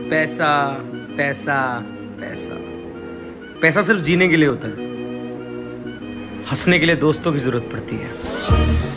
पैसा पैसा पैसा। पैसा सिर्फ जीने के लिए होता है, हंसने के लिए दोस्तों की जरूरत पड़ती है।